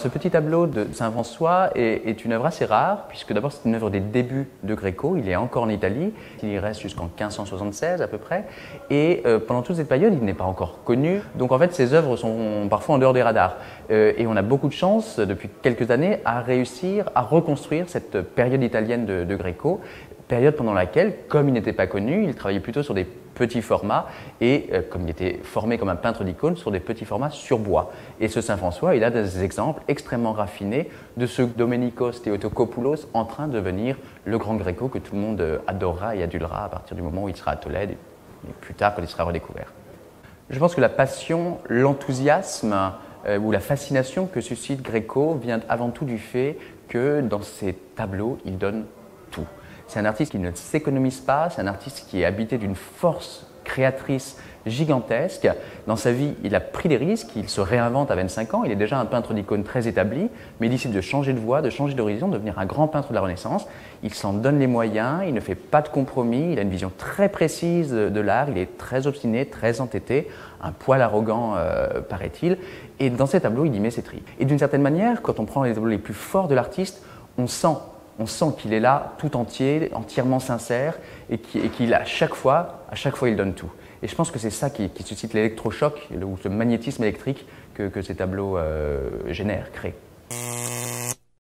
Ce petit tableau de Saint-François est une œuvre assez rare, puisque d'abord c'est une œuvre des débuts de Gréco, il est encore en Italie, il y reste jusqu'en 1576 à peu près, et pendant toute cette période il n'est pas encore connu, donc en fait ces œuvres sont parfois en dehors des radars. Et on a beaucoup de chance depuis quelques années à réussir à reconstruire cette période italienne de Gréco, période pendant laquelle, comme il n'était pas connu, il travaillait plutôt sur des petits formats et comme il était formé comme un peintre d'icônes, sur des petits formats sur bois. Et ce Saint-François, il a des exemples extrêmement raffinés de ce Domenikos Theotokopoulos en train de devenir le grand Gréco que tout le monde adorera et adulera à partir du moment où il sera à Tolède et plus tard quand il sera redécouvert. Je pense que la passion, l'enthousiasme ou la fascination que suscite Gréco vient avant tout du fait que dans ses tableaux, il donne tout. C'est un artiste qui ne s'économise pas, c'est un artiste qui est habité d'une force créatrice gigantesque. Dans sa vie, il a pris des risques, il se réinvente à 25 ans, il est déjà un peintre d'icônes très établi, mais il décide de changer de voie, de changer d'horizon, de devenir un grand peintre de la Renaissance. Il s'en donne les moyens, il ne fait pas de compromis, il a une vision très précise de l'art, il est très obstiné, très entêté, un poil arrogant paraît-il, et dans ses tableaux, il y met ses tripes. Et d'une certaine manière, quand on prend les tableaux les plus forts de l'artiste, on sent qu'il est là tout entier, entièrement sincère et qu'il à chaque fois il donne tout. Et je pense que c'est ça qui suscite l'électrochoc ou ce magnétisme électrique que ces tableaux génèrent, créent.